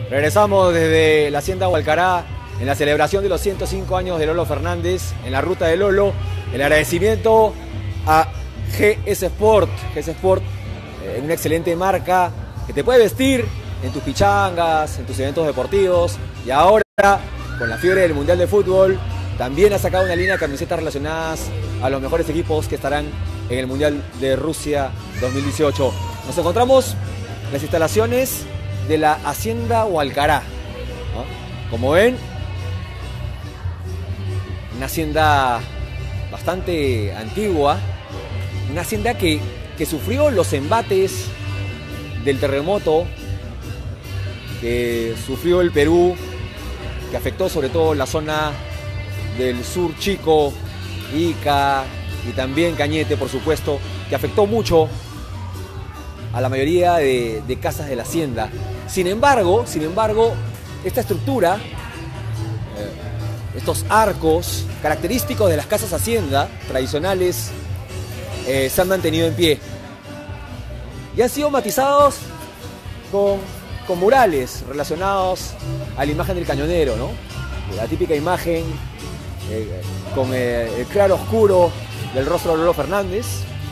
Regresamos desde la Hacienda Hualcará en la celebración de los 105 años de Lolo Fernández, en la ruta de Lolo. El agradecimiento a GS Sport. GS Sport, una excelente marca que te puede vestir en tus pichangas, en tus eventos deportivos. Y ahora, con la fiebre del Mundial de Fútbol, también ha sacado una línea de camisetas relacionadas a los mejores equipos que estarán en el Mundial de Rusia 2018. Nos encontramos en las instalaciones de la Hacienda Hualcará, ¿no? Como ven, una hacienda bastante antigua, una hacienda que sufrió los embates del terremoto que sufrió el Perú, que afectó sobre todo la zona del sur Chico, Ica y también Cañete, por supuesto, que afectó mucho a la mayoría de casas de la hacienda. Sin embargo, esta estructura, estos arcos característicos de las casas hacienda tradicionales, se han mantenido en pie y han sido matizados con murales relacionados a la imagen del cañonero, ¿no? La típica imagen con el claro oscuro del rostro de Lolo Fernández.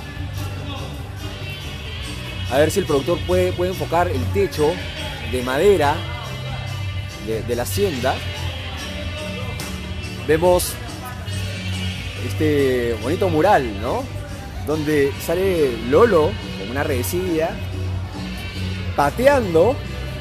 A ver si el productor puede enfocar el techo de madera de la hacienda. Vemos este bonito mural, ¿no? Donde sale Lolo con una redecilla pateando.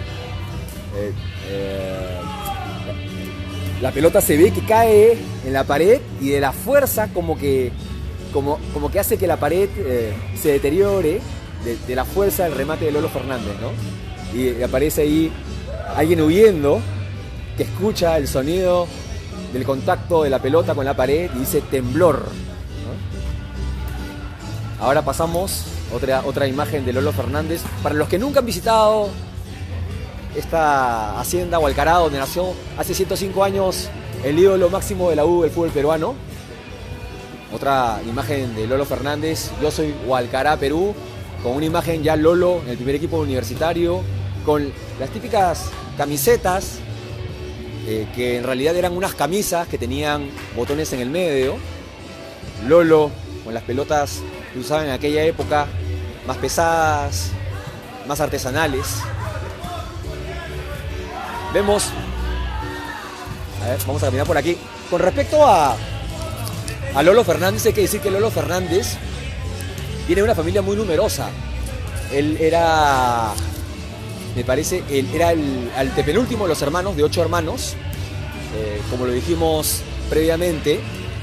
La pelota se ve que cae en la pared y de la fuerza como que hace que la pared se deteriore de la fuerza del remate de Lolo Fernández, ¿no? Y aparece ahí alguien huyendo que escucha el sonido del contacto de la pelota con la pared y dice temblor, ¿no? Ahora pasamos otra imagen de Lolo Fernández. Para los que nunca han visitado esta hacienda Hualcará, donde nació hace 105 años el ídolo máximo de la U del fútbol peruano. Otra imagen de Lolo Fernández. Yo soy Hualcará, Perú, con una imagen ya Lolo en el primer equipo universitario, con las típicas camisetas que en realidad eran unas camisas que tenían botones en el medio. Lolo con las pelotas que usaban en aquella época, más pesadas, más artesanales. Vemos, a ver, vamos a caminar por aquí. Con respecto a Lolo Fernández, hay que decir que Lolo Fernández viene de una familia muy numerosa. Él era, me parece, era el antepenúltimo de los hermanos, de 8 hermanos. Como lo dijimos previamente,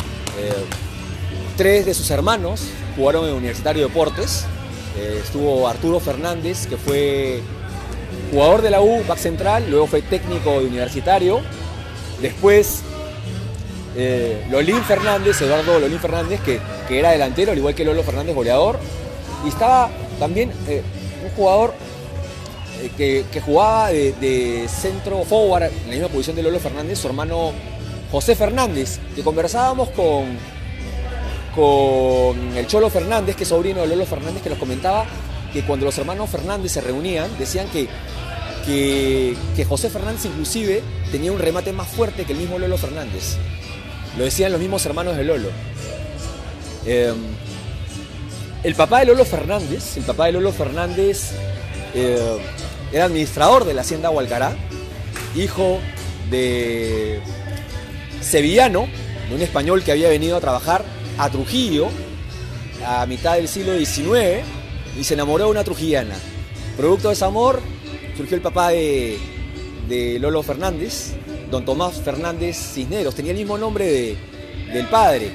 3 de sus hermanos jugaron en Universitario de Deportes. Estuvo Arturo Fernández, que fue jugador de la U, back central, luego fue técnico de Universitario. Después Lolín Fernández, Eduardo Lolín Fernández, que era delantero, al igual que Lolo Fernández, goleador. Y estaba también un jugador que jugaba de centro forward, en la misma posición de Lolo Fernández, su hermano José Fernández, que conversábamos con el Cholo Fernández, que es sobrino de Lolo Fernández, que nos comentaba que cuando los hermanos Fernández se reunían, decían que José Fernández inclusive tenía un remate más fuerte que el mismo Lolo Fernández. Lo decían los mismos hermanos de Lolo. El papá de Lolo Fernández, era administrador de la Hacienda Hualcará, hijo de sevillano, de un español que había venido a trabajar a Trujillo a mitad del siglo XIX y se enamoró de una trujillana. Producto de ese amor surgió el papá de Lolo Fernández, don Tomás Fernández Cisneros, tenía el mismo nombre del padre.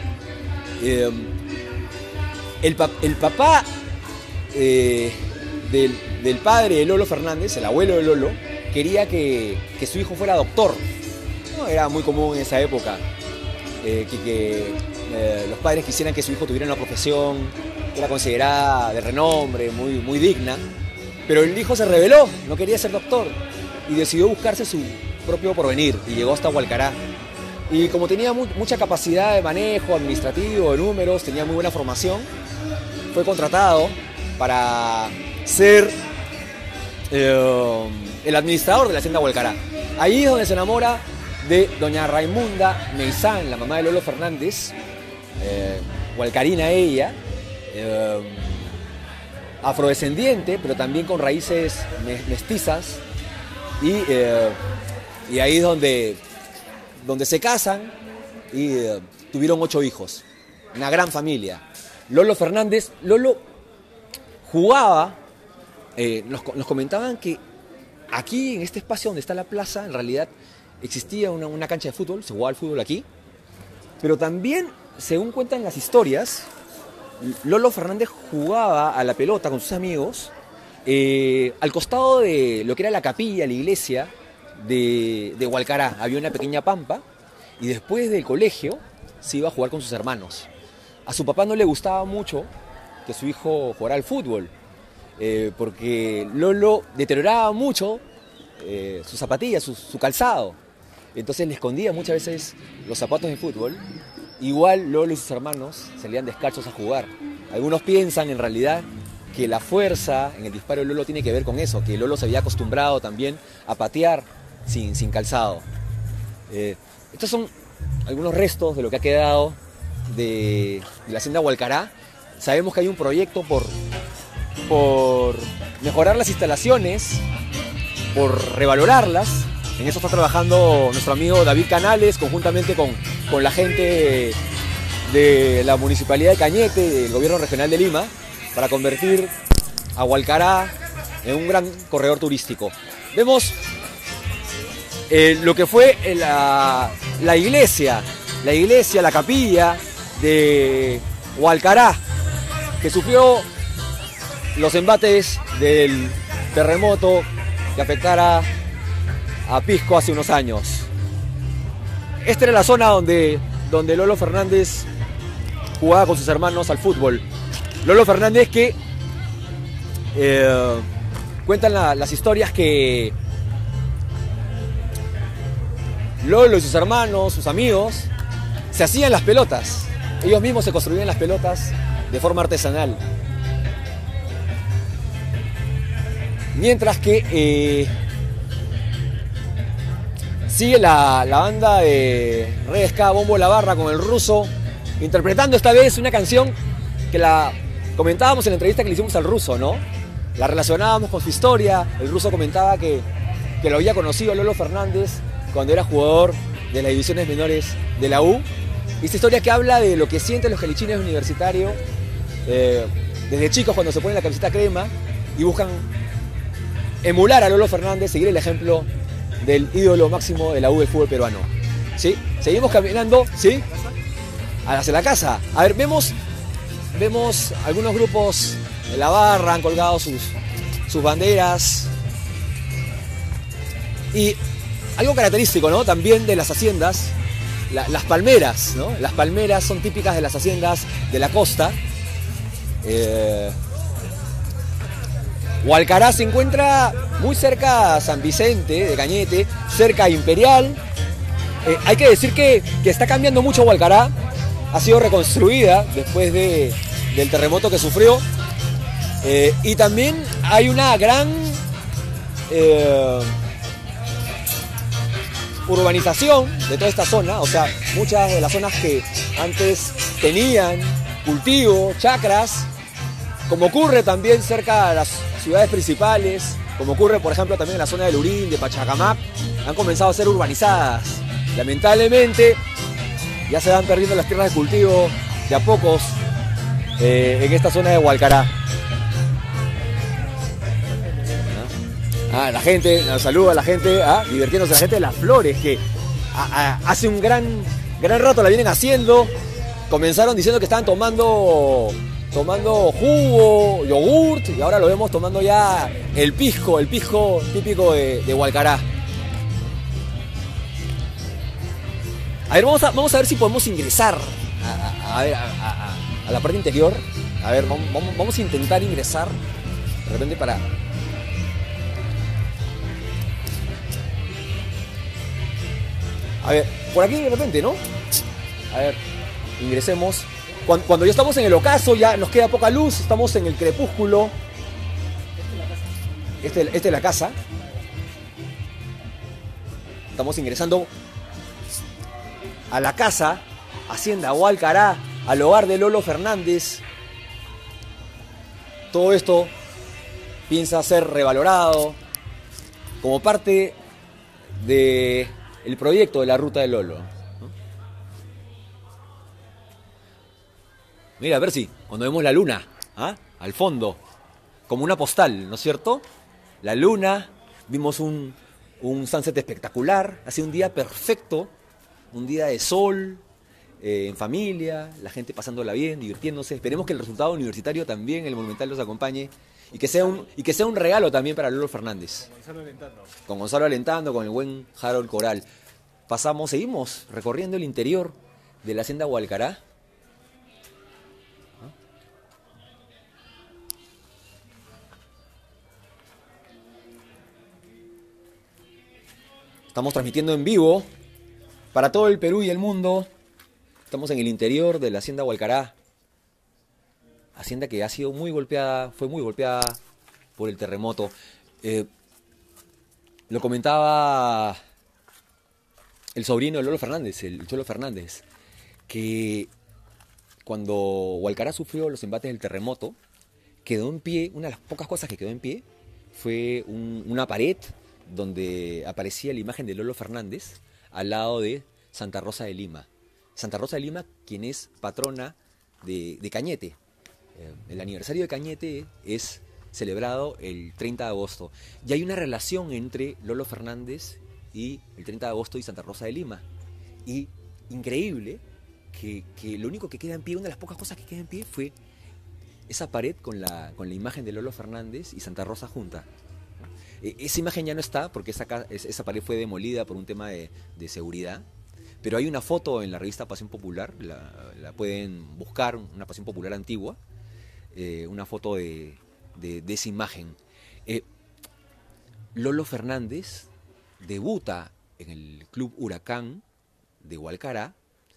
El papá del padre de Lolo Fernández, el abuelo de Lolo, quería que su hijo fuera doctor. No era muy común en esa época que los padres quisieran que su hijo tuviera una profesión que era considerada de renombre, muy digna. Pero el hijo se rebeló, no quería ser doctor y decidió buscarse su propio porvenir y llegó hasta Hualcará. Y como tenía mucha capacidad de manejo administrativo, de números, tenía muy buena formación, fue contratado para ser el administrador de la hacienda Hualcará. Ahí es donde se enamora de doña Raimunda Meizán, la mamá de Lolo Fernández, hualcarina ella, afrodescendiente, pero también con raíces mestizas, y ahí es donde se casan y tuvieron 8 hijos, una gran familia. Lolo Fernández, Lolo jugaba, nos comentaban que aquí en este espacio donde está la plaza, en realidad existía una cancha de fútbol, se jugaba al fútbol aquí, pero también, según cuentan las historias, Lolo Fernández jugaba a la pelota con sus amigos al costado de lo que era la capilla, la iglesia de Hualcará. Había una pequeña pampa y después del colegio se iba a jugar con sus hermanos. A su papá no le gustaba mucho que su hijo jugara al fútbol, porque Lolo deterioraba mucho sus zapatillas, su calzado. Entonces le escondía muchas veces los zapatos de fútbol. Igual Lolo y sus hermanos salían descalzos a jugar. Algunos piensan en realidad que la fuerza en el disparo de Lolo tiene que ver con eso, que Lolo se había acostumbrado también a patear sin calzado. Estos son algunos restos de lo que ha quedado de la hacienda Hualcará. Sabemos que hay un proyecto por mejorar las instalaciones, por revalorarlas. En eso está trabajando nuestro amigo David Canales, conjuntamente con la gente de la Municipalidad de Cañete, del Gobierno Regional de Lima, para convertir a Hualcará en un gran corredor turístico. Vemos lo que fue la iglesia, la capilla de Hualcará, que sufrió los embates del terremoto que afectara a Pisco hace unos años. Esta era la zona donde Lolo Fernández jugaba con sus hermanos al fútbol. Lolo Fernández que cuentan las historias que Lolo y sus hermanos, sus amigos, se hacían las pelotas. Ellos mismos se construían las pelotas de forma artesanal. Mientras que sigue la banda de Red Ska Bombo La Barra con el Ruso, interpretando esta vez una canción que la comentábamos en la entrevista que le hicimos al Ruso, ¿no? La relacionábamos con su historia. El Ruso comentaba que lo había conocido a Lolo Fernández cuando era jugador de las divisiones menores de la U. Y esta historia que habla de lo que sienten los jalichines universitarios desde chicos cuando se ponen la camiseta crema y buscan emular a Lolo Fernández, seguir el ejemplo del ídolo máximo de la U del fútbol peruano. ¿Sí? Seguimos caminando, ¿sí? Hacia la casa. A ver, vemos algunos grupos de la barra, han colgado sus banderas. Y algo característico, ¿no? También de las haciendas, las palmeras, ¿no? Las palmeras son típicas de las haciendas de la costa. Hualcará se encuentra muy cerca a San Vicente de Cañete, cerca a Imperial. Hay que decir que está cambiando mucho Hualcará. Ha sido reconstruida después del terremoto que sufrió. Y también hay una gran urbanización de toda esta zona. O sea, muchas de las zonas que antes tenían cultivo, chacras, como ocurre también cerca de las ciudades principales, como ocurre por ejemplo también en la zona de Lurín, de Pachacamac, han comenzado a ser urbanizadas. Lamentablemente ya se van perdiendo las tierras de cultivo de a pocos en esta zona de Hualcará. La gente, saluda a la gente, divirtiéndose, la gente de Las Flores, que hace un gran rato la vienen haciendo. Comenzaron diciendo que estaban tomando jugo, yogurt, y ahora lo vemos tomando ya el pisco típico de Hualcará. A ver, vamos a ver si podemos ingresar a la parte interior. A ver, vamos a intentar ingresar de repente para... A ver, por aquí de repente, ¿no? A ver, ingresemos. Cuando ya estamos en el ocaso, ya nos queda poca luz, estamos en el crepúsculo. Esta es la casa. Estamos ingresando a la casa, Hacienda Hualcará, al hogar de Lolo Fernández. Todo esto piensa ser revalorado como parte del proyecto de la ruta de Lolo. Mira, a ver si, cuando vemos la luna, al fondo, como una postal, ¿no es cierto? La luna, vimos un sunset espectacular, ha sido un día perfecto, un día de sol, en familia, la gente pasándola bien, divirtiéndose. Esperemos que el resultado universitario también, el Monumental, los acompañe y que sea un regalo también para Lolo Fernández. Con Gonzalo alentando, con el buen Harold Coral. Seguimos recorriendo el interior de la Hacienda Hualcará. Estamos transmitiendo en vivo para todo el Perú y el mundo. Estamos en el interior de la Hacienda Hualcará. Hacienda que ha sido fue muy golpeada por el terremoto. Lo comentaba el sobrino de Lolo Fernández, el Cholo Fernández, que cuando Hualcará sufrió los embates del terremoto, quedó en pie, una de las pocas cosas que quedó en pie fue una pared donde aparecía la imagen de Lolo Fernández al lado de Santa Rosa de Lima. Santa Rosa de Lima, quien es patrona de Cañete. El aniversario de Cañete es celebrado el 30 de agosto. Y hay una relación entre Lolo Fernández y el 30 de agosto y Santa Rosa de Lima. Y increíble que lo único que queda en pie, una de las pocas cosas que queda en pie fue esa pared con la imagen de Lolo Fernández y Santa Rosa junta. Esa imagen ya no está porque esa pared fue demolida por un tema de seguridad. Pero hay una foto en la revista Pasión Popular, la pueden buscar, una Pasión Popular antigua, una foto de esa imagen. Lolo Fernández debuta en el Club Huracán de Hualcará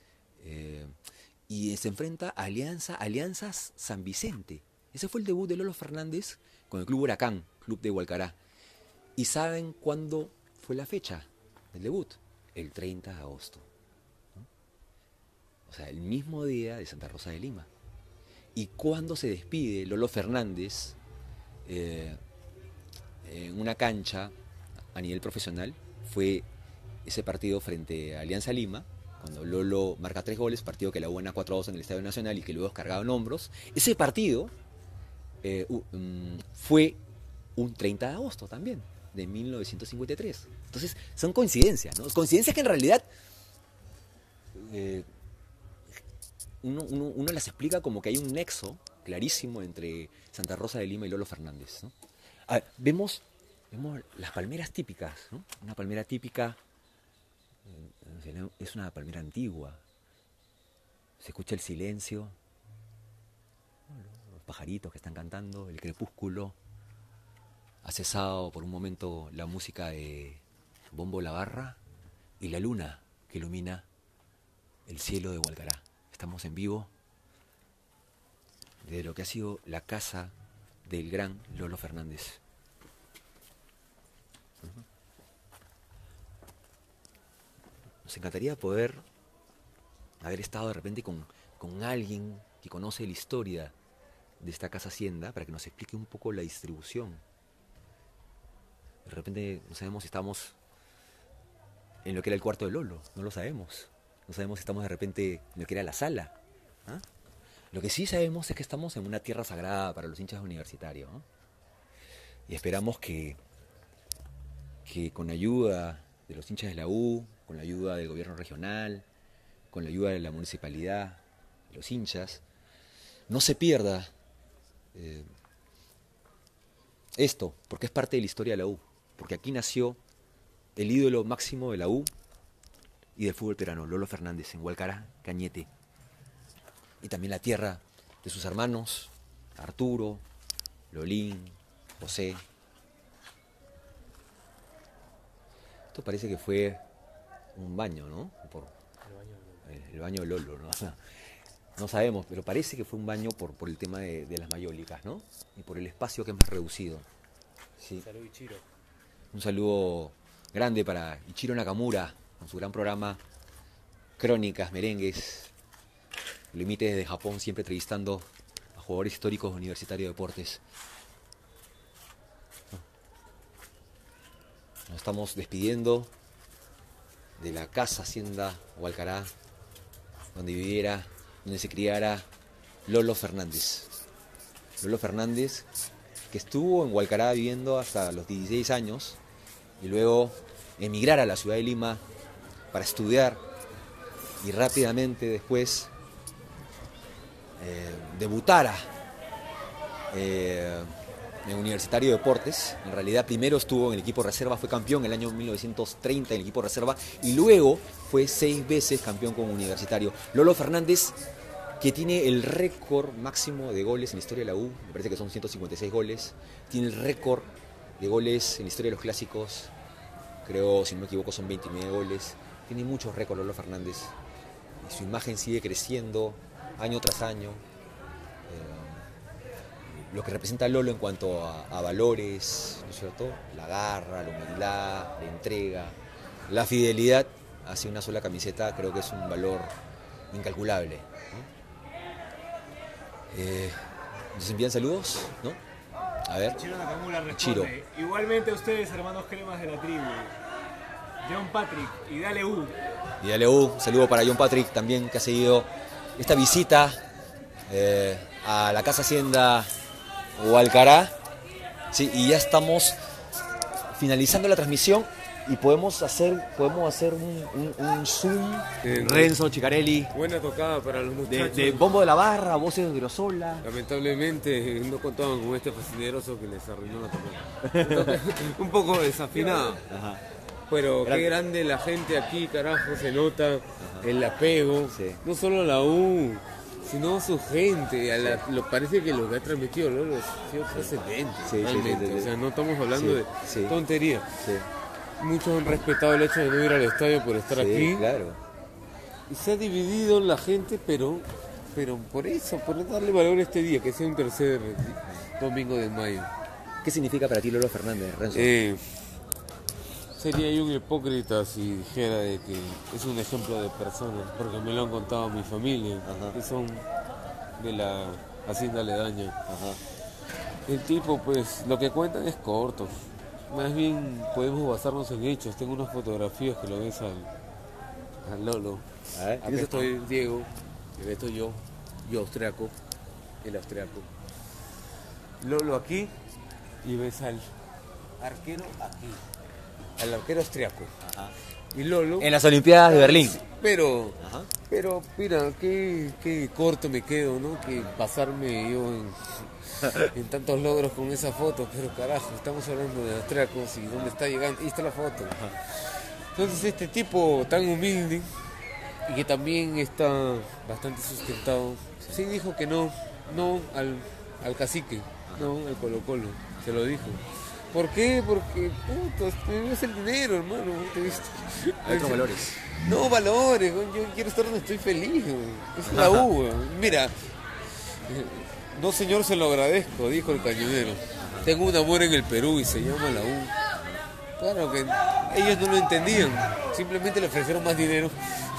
y se enfrenta a Alianzas San Vicente. Ese fue el debut de Lolo Fernández con el Club Huracán, Club de Hualcará. ¿Y saben cuándo fue la fecha del debut? El 30 de agosto. O sea, el mismo día de Santa Rosa de Lima. Y cuando se despide Lolo Fernández en una cancha a nivel profesional, fue ese partido frente a Alianza Lima, cuando Lolo marca 3 goles, partido que la gana 4-2 en el Estadio Nacional y que luego es cargado en hombros. Ese partido fue un 30 de agosto también, de 1953. Entonces, son coincidencias, ¿no? Coincidencias que en realidad uno las explica como que hay un nexo clarísimo entre Santa Rosa de Lima y Lolo Fernández, ¿no? Vemos las palmeras típicas, ¿no? Una palmera típica es una palmera antigua. Se escucha el silencio, los pajaritos que están cantando, el crepúsculo. Ha cesado por un momento la música de Bombo La Barra y la luna que ilumina el cielo de Hualcará. Estamos en vivo de lo que ha sido la casa del gran Lolo Fernández. Nos encantaría poder haber estado de repente con alguien que conoce la historia de esta casa hacienda para que nos explique un poco la distribución. De repente no sabemos si estamos en lo que era el cuarto de Lolo, no lo sabemos. No sabemos si estamos de repente en lo que era la sala. Lo que sí sabemos es que estamos en una tierra sagrada para los hinchas universitarios, ¿no? Y esperamos que con ayuda de los hinchas de la U, con la ayuda del gobierno regional, con la ayuda de la municipalidad, de los hinchas, no se pierda esto, porque es parte de la historia de la U. Porque aquí nació el ídolo máximo de la U y del fútbol peruano, Lolo Fernández, en Hualcará, Cañete. Y también la tierra de sus hermanos, Arturo, Lolín, José. Esto parece que fue un baño, ¿no? El baño de Lolo, ¿no? No sabemos, pero parece que fue un baño por el tema de las mayólicas, ¿no? Y por el espacio que es más reducido. Sí. Salud, Ichiro. Un saludo grande para Ichiro Nakamura, con su gran programa Crónicas, Merengues. Lo emite desde Japón, siempre entrevistando a jugadores históricos de Universitario de Deportes. Nos estamos despidiendo de la casa Hacienda Hualcará, donde viviera, donde se criara Lolo Fernández. Lolo Fernández, que estuvo en Hualcará viviendo hasta los 16 años y luego emigrar a la ciudad de Lima para estudiar y rápidamente después debutara en Universitario de Deportes. En realidad primero estuvo en el equipo reserva, fue campeón en el año 1930 en el equipo reserva y luego fue 6 veces campeón con Universitario. Lolo Fernández, que tiene el récord máximo de goles en la historia de la U, me parece que son 156 goles, tiene el récord de goles en la historia de los clásicos, creo, si no me equivoco, son 29 goles, tiene muchos récords Lolo Fernández, y su imagen sigue creciendo año tras año. Lo que representa Lolo en cuanto a valores, ¿no es cierto? La garra, la humildad, la entrega, la fidelidad hacia una sola camiseta, creo que es un valor incalculable, ¿no? ¿Nos envían saludos? ¿No? A ver. Ichiro Nakamura responde. Chiro. Igualmente a ustedes, hermanos cremas de la tribu. John Patrick, y dale U. Y dale un saludo para John Patrick también, que ha seguido esta visita a la Casa Hacienda Hualcará. Sí, y ya estamos finalizando la transmisión y podemos hacer un zoom. Renzo Chicarelli. Buena tocada para los muchachos. De Bombo de la Barra, voces de Grosola. Lamentablemente no contaban con este facineroso que les arruinó la tocada. Un poco desafinado. Ajá. Pero qué grande la gente aquí, carajo, se nota. Ajá. El apego. Sí. No solo a la U, sino a su gente. Parece que lo que ha transmitido Lolo ha sido trascendente. Sí, realmente. Sí. O sea, no estamos hablando de tontería. Sí. Muchos han respetado el hecho de no ir al estadio por estar aquí. Claro. Y se ha dividido la gente, pero por eso, por darle valor a este día, que sea un tercer domingo de mayo. ¿Qué significa para ti Lolo Fernández, Renzo? Sería yo un hipócrita si dijera de que es un ejemplo de persona, porque me lo han contado mi familia, que son de la hacienda aledaña. Ajá. El tipo, pues, lo que cuentan es corto. Más bien podemos basarnos en hechos. Tengo unas fotografías que lo ves al Lolo. A ver, acá estoy Diego, y acá estoy yo austriaco, el austriaco. Lolo aquí, y ves al arquero aquí, al arquero austriaco. Ajá. Y Lolo en las Olimpiadas de Berlín. Pero mira, qué corto me quedo, ¿no? Que pasarme yo en tantos logros con esa foto, pero carajo, estamos hablando de austriacos y dónde está llegando, ahí está la foto. Entonces este tipo tan humilde y que también está bastante sustentado, sí dijo que no al cacique, no al Colo Colo, se lo dijo. ¿Por qué? Porque, puto, es el dinero, hermano. Hay otros valores. No, valores, yo quiero estar donde estoy feliz, es la U. Mira, no señor, se lo agradezco, dijo el cañonero. Tengo un amor en el Perú y se llama la U. Claro que ellos no lo entendían, simplemente le ofrecieron más dinero.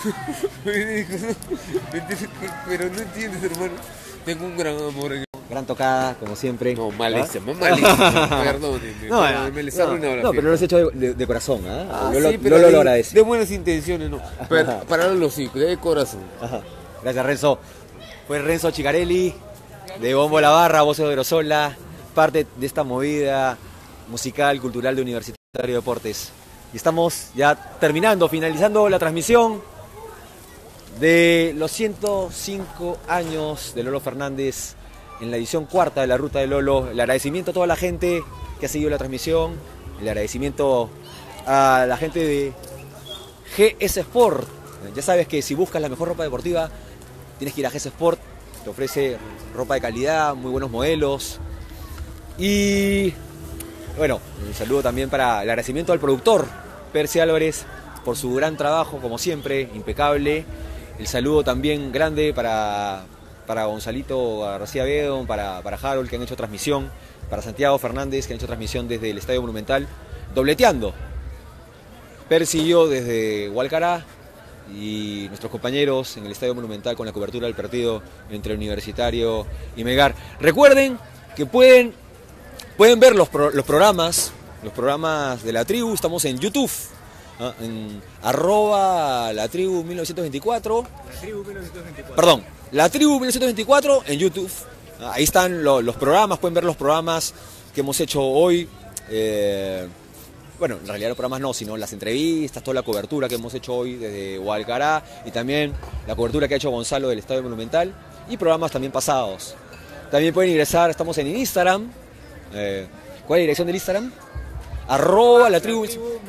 Pero no entiendes, hermano. Tengo un gran amor en el... Gran tocada, como siempre. No, malísimo, perdónenme. Me les arruinó la pero lo has hecho de corazón, ¿eh? Sí, pero lo agradece. De buenas intenciones, no. Pero, para los sí, de corazón. Ajá. Gracias, Renzo. Fue Renzo Chicarelli, de Bombo la Barra, voces de Grosola, parte de esta movida musical, cultural de Universitario de Deportes. Y estamos ya terminando, finalizando la transmisión de los 105 años de Lolo Fernández en la edición cuarta de la Ruta de Lolo. El agradecimiento a toda la gente que ha seguido la transmisión, el agradecimiento a la gente de GS Sport. Ya sabes que si buscas la mejor ropa deportiva, tienes que ir a GS Sport, te ofrece ropa de calidad, muy buenos modelos. Y bueno, un saludo también para el agradecimiento al productor Percy Álvarez por su gran trabajo, como siempre, impecable. El saludo también grande para Gonzalito García Bedón, para Harold, que han hecho transmisión para Santiago Fernández, que han hecho transmisión desde el Estadio Monumental, dobleteando. Percy y yo desde Hualcará y nuestros compañeros en el Estadio Monumental con la cobertura del partido entre Universitario y Melgar. Recuerden que pueden ver los programas de la tribu. Estamos en YouTube, en @latribu1924. La tribu 1924. Perdón, la tribu 1924 en YouTube. Ahí están los programas, pueden ver los programas que hemos hecho hoy. Bueno, en realidad los programas no, sino las entrevistas, toda la cobertura que hemos hecho hoy desde Hualcará y también la cobertura que ha hecho Gonzalo del Estadio Monumental y programas también pasados. También pueden ingresar, estamos en Instagram. ¿Cuál es la dirección del Instagram? @latribu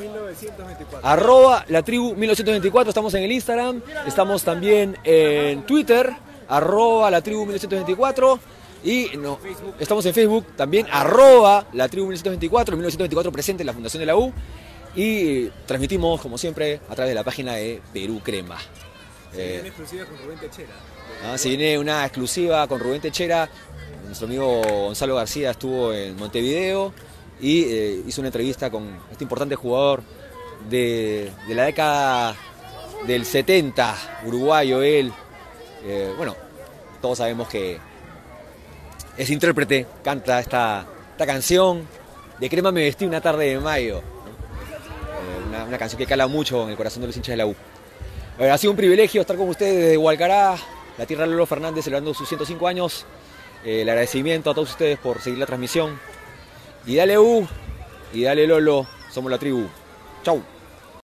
1924. @latribu 1924, estamos en el Instagram. Estamos también en Twitter, @latribu 1924. Y estamos en Facebook también, @latribu 1924, 1924 presente en la Fundación de la U. Y transmitimos, como siempre, a través de la página de Perú Crema. Una exclusiva con Rubén Techera. Se viene una exclusiva con Rubén Techera. Nuestro amigo Gonzalo García estuvo en Montevideo y hizo una entrevista con este importante jugador de la década del 70, uruguayo él. Bueno, todos sabemos que es intérprete, canta esta canción de Crema me vestí una tarde de mayo. Una canción que cala mucho en el corazón de los hinchas de la U. Ha sido un privilegio estar con ustedes desde Hualcará, la tierra de Lolo Fernández, celebrando sus 105 años. El agradecimiento a todos ustedes por seguir la transmisión. Y dale U, y dale Lolo, somos la tribu. Chau.